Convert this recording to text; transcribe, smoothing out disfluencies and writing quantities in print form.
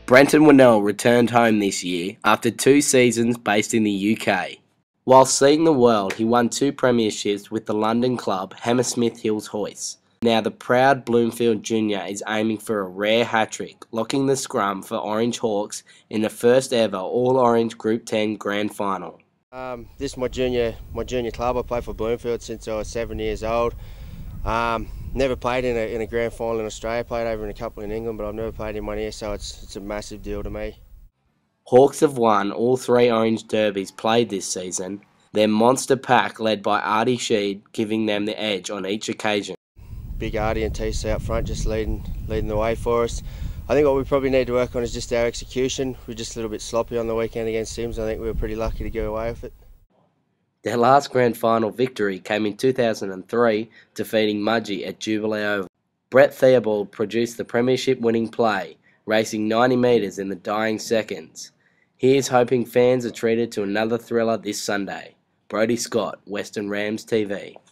Brenton Winnell returned home this year after 2 seasons based in the UK. While seeing the world, he won 2 premierships with the London club Hammersmith Hills Hoist. Now the proud Bloomfield junior is aiming for a rare hat-trick, locking the scrum for Orange Hawks in the first ever All-Orange Group 10 Grand Final. This is my junior club. I played for Bloomfield since I was 7 years old. Never played in a grand final in Australia. Played over in a couple in England, but I've never played in one here, so it's a massive deal to me. Hawks have won all 3 Orange Derbies played this season, their monster pack led by Artie Sheed giving them the edge on each occasion. Big Artie and TC up front just leading the way for us. I think what we probably need to work on is just our execution. We're just a little bit sloppy on the weekend against CYMS. I think we were pretty lucky to get away with it. Their last grand final victory came in 2003, defeating Mudgee at Jubilee Oval. Brett Theobald produced the premiership winning play, racing 90 metres in the dying seconds. He is hoping fans are treated to another thriller this Sunday. Brodie Scott, Western Rams TV.